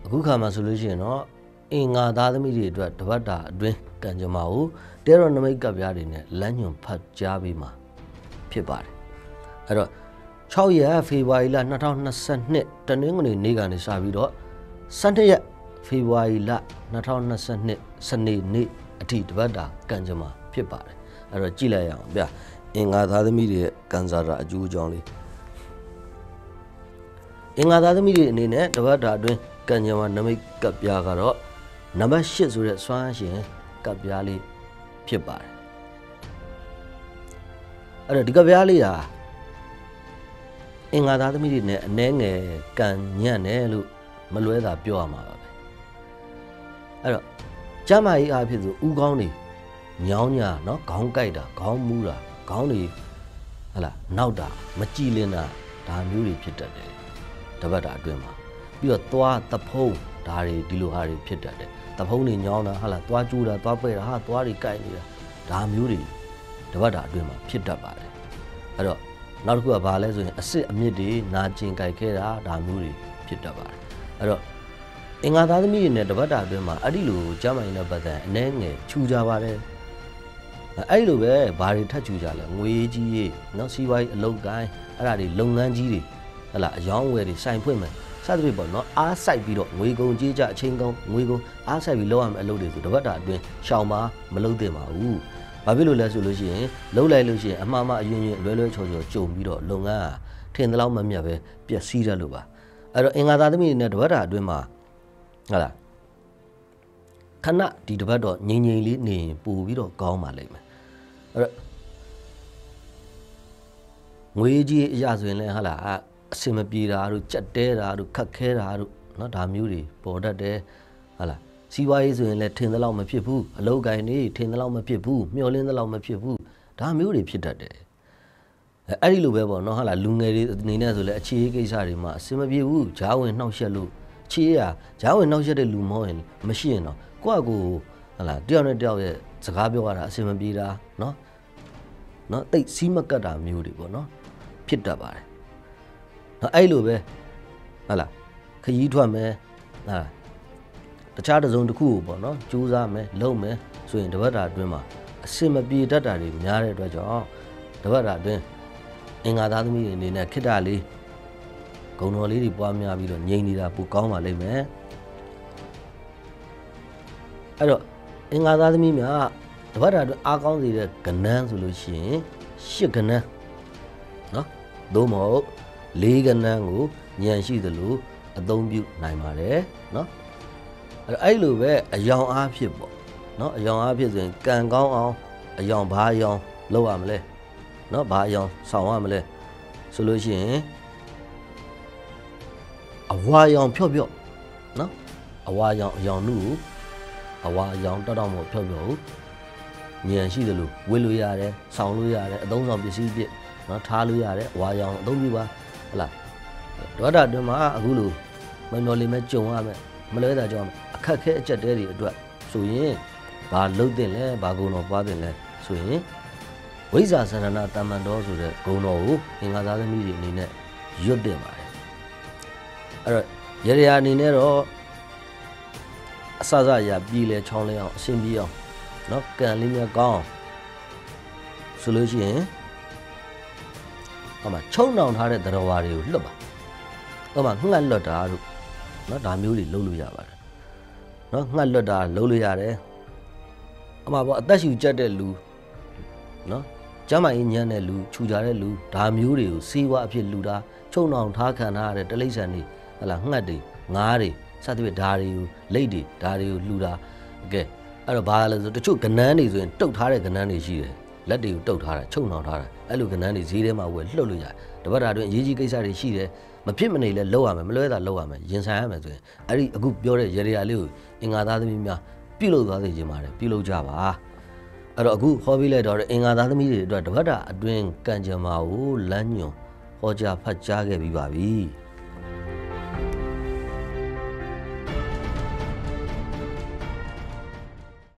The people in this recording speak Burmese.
အခုခါမှာဆိုလို့ရှိရင်တော့အင်္ဂါသားသမီးတွေအတွက်တပတ်တာအတွင်းကံကြမ္မာကိုတဲတော်နမိတ်ကပ်ပြားတွေနဲ့လမ်းညွန်ဖတ်ကြားပေးမှာဖြစ်ပါတယ်အဲ့တော့6ရက်ဖေဖော်ဝါရီလ2022တနင်္ဂနွေနေ့ကနေစပြီးတော့12ရက်ဖေဖော်ဝါရီလ2022စနေနေ့အထိတပတ်တာကံကြမ္မာဖြစ်ပါတယ်အဲ့တော့ကြည့်လိုက်ရအောင်ဗျအင်္ဂါသားသမီးတွေရဲ့ကံစားတာအကျိုးအကြောင်းလေးအင်္ဂါသားသမီးတွေအနေနဲ့တပတ်တာအတွင်းကံကြမ္မာနမိတ်ကပ်ပြားကတော့နံပါတ်8ဆိုတဲ့စွမ်းရှင်ကပ်ပြားလေးဖြစ်ပါတယ်အဲ့တော့ဒီကပ်ပြားလေးဟာအင်္ဂါသားသမီးတွေနဲ့အနှဲငယ်ကံညံ့တယ်လို့မလွဲတာပြောရမှာပါပဲအဲ့တော့ကျမကြီးအားဖြစ်ဆိုဥကောင်းတွေညောင်းညာเนาะခေါင်းကိုက်တာခေါင်းမူးတာခေါင်းတွေဟလာနောက်တာမကြည်လင်တာဒါမျိုးတွေဖြစ်တတ်တယ်တပတ်တာအတွင်းမှာပြီးတော့သွားတဖုံးဒါတွေဒီလိုဟာတွေဖြစ်တတ်တယ်တဖုံးတွေညောင်းတာဟလာသွားကျိုးတာသွားပဲ့တာဟာသွားတွေကိုက်နေတာဒါမျိုးတွေတပတ်တာအတွင်းမှာဖြစ်တတ်ပါတယ်အဲ့တော့နောက်တစ်ခုကဘာလဲဆိုရင်အစစ်အမြစ်တွေနာကျင်ကြိုက်ခဲတာဒါမျိုးတွေဖြစ်တတ်ပါတယ်အဲ့တော့အင်္ဂါသားသမီးတွေနဲ့တပတ်တာအတွင်းမှာအဲ့ဒီလိုကျမကြီးနဲ့ပတ်သက်အနှဲငယ်ခြူကြပါတယ်အဲ့လိုပဲဘာတွေထပ်ခြူကြလဲငွေကြီးရေးနော်စီးပွားရေးအလုပ်ကိုင်းအဲ့ဒါတွေလုပ်ငန်းကြီးတွေဟလာအယောင်းဝယ်တွေစိုင်ဖွင့်မယ်စသဖြင့်ပေါ့နော်အားစိုက်ပြီးတော့ငွေကုန်ကြေးကြအချိန်ကုန်ငွေကုန်အားစိုက်ပြီးလုပ်ရမယ်အလုပ်တွေဆိုတပတ်တာအတွင်းရှောင်ပါမလုပ်သင့်ပါဘူးဘာဖြစ်လို့လဲဆိုလို့ရှိရင်လှုပ်လိုက်လို့ရှိရင်အမှားမှအယွင်းယွင်းလွဲလွဲချော်ချော်ကြုံပြီးတော့လုပ်ငန်းဟာထင်သလောက်မမြတ်ပဲပျက်စီးတတ်လို့ပါအဲ့တော့အင်္ဂါသားသမီးတွေနဲ့တပတ်တာအတွင်းမှာဟလာခဏဒီတပတ်တော့ငြိမ်ငြိမ်လေးနေရင်ပို့ပြီးတော့ကောင်းပါလိမ့်မယ်အဲ့တော့ငွေကြီးအရာဆိုရင်လည်းဟလာအစင်မပြေတာတို့ကြက်တဲတာတို့ခက်ခဲတာတို့เนาะဒါမျိုးတွေပေါ်တတ်တယ်ဟလာစီးပွားရေးဆိုရင်လည်းထင်သလောက်မဖြစ်ဘူးအလုပ်ကိုင်းနေထင်သလောက်မဖြစ်ဘူးမျောလင်းသလောက်မဖြစ်ဘူးဒါမျိုးတွေဖြစ်တတ်တယ်အဲ့ဒီလိုပဲပေါ့เนาะဟလာလူငယ်တွေအနေနဲ့ဆိုလည်းအခြေအေးကိစ္စတွေမှာအစင်မပြေဘူးဂျားဝင်နှောက်ယှက်လို့ခြေရဂျားဝင်နှောက်ယှက်တဲ့လူမဟုတ်ရင်မရှိရင်တော့ကိုယ့်အကိုဟလာတယောက်နဲ့တယောက်ရဲ့စကားပြောရတာအစင်မပြေတာเนาะတိတ်စီးမကတ်တာမျိုးတွေပေါ့เนาะဖြစ်တတ်ပါတယ်အဲ့လိုပဲဟလာခရီးထွက်မယ်ဟာတခြားတစ်စုံတစ်ခုကိုပေါ့နော်ကြိုးစားမယ်လုပ်မယ်ဆိုရင်တပတ်တာအတွင်းမှာအစင်မပြေတတ်တာတွေများတဲ့အတွက်ကြောင့်တပတ်တာအတွင်းအင်္ဂါသားသမီးတွေအနေနဲ့ခိတ္တလေးဂုဏ်တော်လေးတွေပွားများပြီးတော့ငြိမ်နေတာပိုကောင်းပါလိမ့်မယ်အဲ့တော့အင်္ဂါသားသမီးများတပတ်တာအတွင်းအားကောင်းစေတဲ့ကဏ္ဍဆိုလို့ရှိရင်၈ကဏ္ဍနော်သို့မဟုတ်၄ကဏ္ဍကိုဉာဏ်ရှိသလိုအသုံးပြုနိုင်ပါတယ်เนาะအဲ့လိုပဲအယောင်အားဖြစ်ပေါ့เนาะအယောင်အားဖြစ်ဆိုရင်ကံကောင်းအောင်အယောင်ဘာအယောင်လုပ်ရမလဲเนาะဘာအယောင်ဆောင်ရမလဲဆိုလို့ရှိရင်အဝါယောင်ဖြော့ဖြော့เนาะအဝါယောင်အယောင်နုအဝါယောင်တောက်မို့ဖြော့ဖြော့ဉာဏ်ရှိသလိုဝစ်လို့ရတယ်ဆောင်လို့ရတယ်အသုံးဆောင်ပစ္စည်းပြည့်เนาะထားလို့ရတယ်အဝါယောင်အသုံးပြုပါဟုတ်လားဒေါတာတွင်မှာအခုလိုမမျော်လင့်မဲ့ကြုံရမယ်မလွဲတာကြောင့်အခက်ခဲအကျက်တဲတွေအတွက်ဆိုရင်ဘာလုပ်တင်လဲဘာဂုဏ်တော်ပွားတင်လဲဆိုရင်ဝိဇ္ဇာသရဏတမ္မန်တော်ဆိုတဲ့ဂုဏ်တော်ကိုအင်္ဂါသားသမီးတွေအနေနဲ့ရွတ်တင်ပါတယ်အဲ့တော့ရေရာအနေနဲ့တော့အစစရာပြည်လဲချောင်းလဲအောင်အရှင်းပြေးအောင်เนาะကံလေးများကောင်းဆိုလို့ရှိရင်အမှချုံနှောင်ထားတဲ့သရဝါတွေကိုလွတ်ပါအမှငှက်လွတ်တာတို့เนาะဒါမျိုးတွေလုပ်လို့ရပါတယ်เนาะငှက်လွတ်တာလုပ်လို့ရတယ်အမှပေါ့အသက်ရှူကျက်တဲ့လူเนาะကျမ်းမာရေးညံ့တဲ့လူခြူကြတဲ့လူဒါမျိုးတွေကိုစီးဝါအဖြစ်လူတာချုံနှောင်ထားခံထားရတဲ့တလိ္ဆန်တွေဟလာငှက်တွေငါးတွေစသဖြင့်ဒါတွေကိုလိတ်တွေဒါတွေကိုလှူတာကဲအဲ့တော့ဘာလဲဆိုတချို့ကနန်းတွေဆိုရင်တုတ်ထားတဲ့ကနန်းတွေရှိတယ်လက်တွေကိုတုတ်ထားတာချုံနှောင်ထားတာအဲ့လိုကနန်းတွေဈေးထဲမှာဝယ်လှုပ်လို့ရတယ်တပတ်တာအတွင်းအရေးကြီးကိစ္စတွေရှိတယ်မဖြစ်မနေလဲလုပ်ရမယ်မလွဲတာလုပ်ရမယ်ရင်ဆိုင်ရမယ်ဆိုရင်အဲ့ဒီအခုပြောတဲ့ရေရာလေးကိုအင်္ဂါသားသမီးများပြုလုပ်သွားစေချင်ပါတယ်ပြုလုပ်ကြပါအဲ့တော့အခုဟောပြီးလိုက်တော့အင်္ဂါသားသမီးတွေအတွက်တပတ်တာအတွင်းကံကြမ္မာကိုလမ်းညွန်ဟောကြားဖတ်ကြားခဲ့ပြီးပါပြီ